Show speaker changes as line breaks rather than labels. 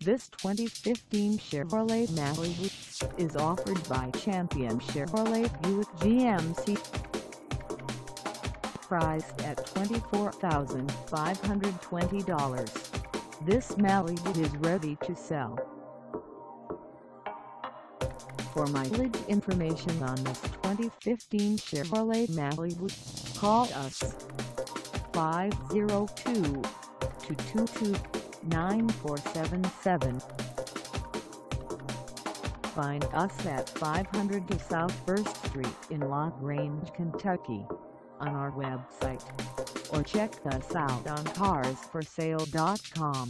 This 2015 Chevrolet Malibu is offered by Champion Chevrolet Buick GMC. Priced at $24,520, this Malibu is ready to sell. For mileage information on this 2015 Chevrolet Malibu, call us 502-222-9477. Find us at 500 South 1st Street in La Grange, Kentucky, on our website, or check us out on carsforsale.com.